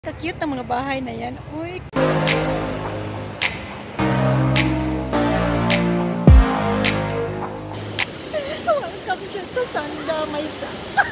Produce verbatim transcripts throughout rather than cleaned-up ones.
Ka-cute ang mga bahay na yan. Uy. Welcome siya to Sanda Maysa.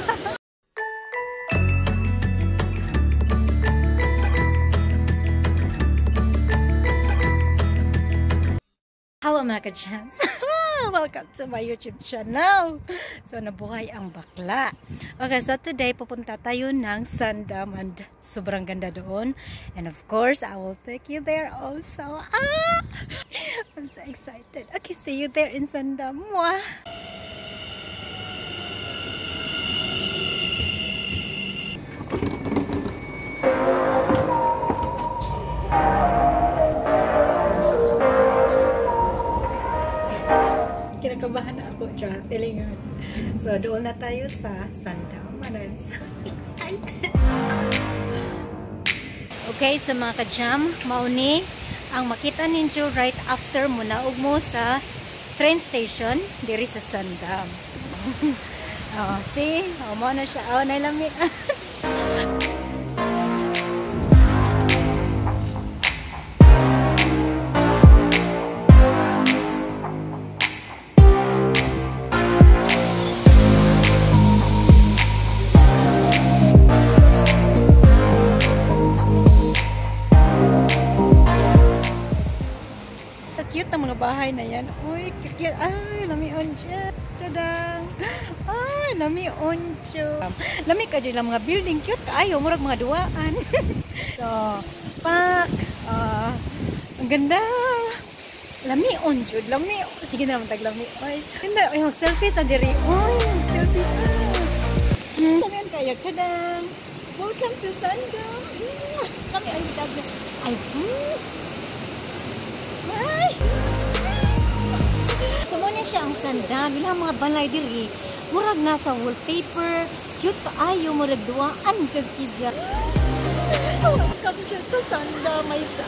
Hello mga ka-chance. Welcome to my YouTube channel. So, nabuhay ang bakla. Okay, so today pupunta tayo ng Sandam and sobrang ganda doon. And of course, I will take you there also. Ah! I'm so excited. Okay, see you there in Sandam. Mwah! Kinakabahan na ako dyan, feelingan. So, doon na tayo sa Sandam and I'm so excited. Okay, so mga ka-jam, mauni ang makita ninyo right after mo naog mo sa train station diri sa Sandam. Oh, see? Oh, mo na siya. Oh, nailami. Cute ang mga bahay na yan. Uy, cute. Ay, lamion dyan. Tadang. Ay, lamion dyan. Lami ka dyan lang mga building. Cute ka. Ayaw, murag mga duwaan. So, pak. Uh, ang ganda. Lamion dyan. Lami. Sige na naman tag lami. Ay, ganda. Ay, mag-selfie sa diri. Uy, selfie ka. Hmm. Tangan kayo. Tadang. Welcome to Sandam. Kami ang ganda. Ay, hmm. Ay! Sumo niya siya ang Sandam. Bilang mga balay diri. Murag nasa wallpaper. Cute kaayo. Murag duwaan dyan si Jack. Welcome siya to Sandam Maysa.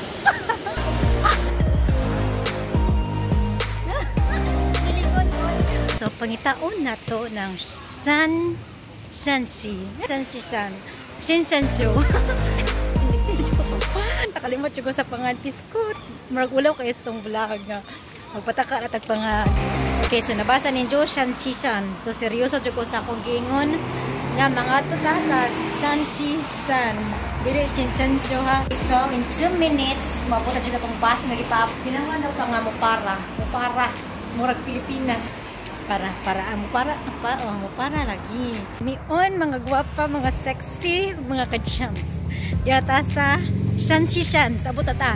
So, pangitaon na to ng San Sansi. Sansi-san. Shinsansyo. Nakalimot ko sa pangantis ko. Marag ulaw kayo sa itong vlog nga. Magpataka na tagpanga. Okay, so nabasa ninyo Shan-shi-san. So seryoso ko sa akong gingon nga mga tuta sa Shan-shi-san. Dili Shin-shansyo ha. So in two minutes, mapunta dyan itong bus nga gipap. Ginawa daw ka nga mo para. Mo para. Murag Pilipinas. Para, para, mo para, para, oh, mo para lagi. Mion, mga gwapa, mga sexy, mga ka-jams. Diyata sa Shan-shi-san. Sa butatan.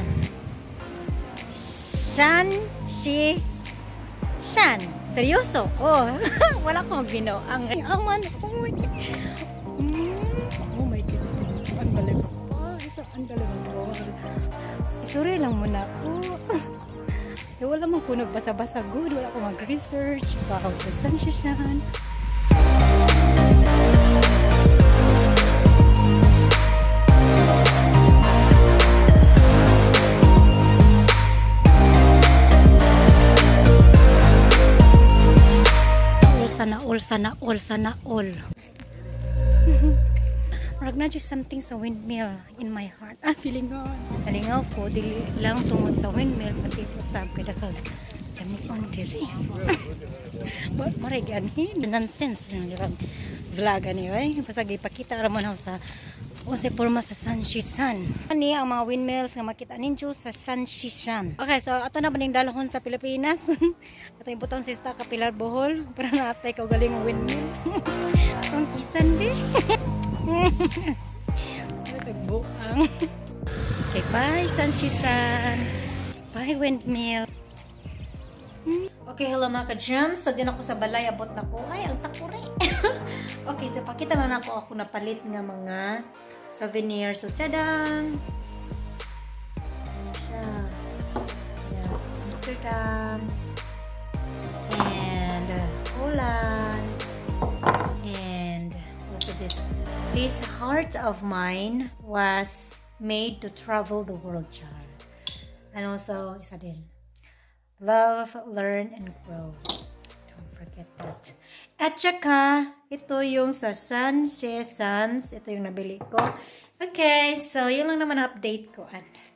Shan, si, Shan. Seryoso? Oh, wala akong bino. Ang aman. Oh my God. Oh my goodness. Saan balik ako? Saan balik ako? Isuri lang muna ako. Eh, wala mong kunog basa-basa good. Wala akong mag-research. Baka ako sa Shan. Sana all, sana all, sana all. Marag na just something sa windmill in my heart. Ah, feeling ko. Nalingaw ko, dili lang tungod sa windmill, pati ko sa kadakag. Lami on diri. Marag anhin, nonsense. Vlog anyway. Basta ipakita raman ako sa o sa forma sa Shan-shi-san. Ani ang mga windmills nga makita ninyo sa Shan-shi-san. Okay, so ato na baning dalahon sa Pilipinas. Ato yung butang sista ka Pilar Bohol para natay ka galing ang windmill. Ang kisan di. Tagbuang. Okay, bye Shan-shi-san. Bye windmill. Okay, hello mga ka-jams. So, din ako sa balay, abot na ko. Ay, ang takuri. Okay, so pakita na ako ako napalit nga mga souvenirs. So, tadang! Siya. Yeah. Amsterdam. And uh, Holland. And also this. This heart of mine was made to travel the world, child. And also, isa din. Love, learn, and grow. Don't forget that. At saka, ito yung sa Shan-shi-san. Ito yung nabili ko. Okay, so yun lang naman ang update ko. And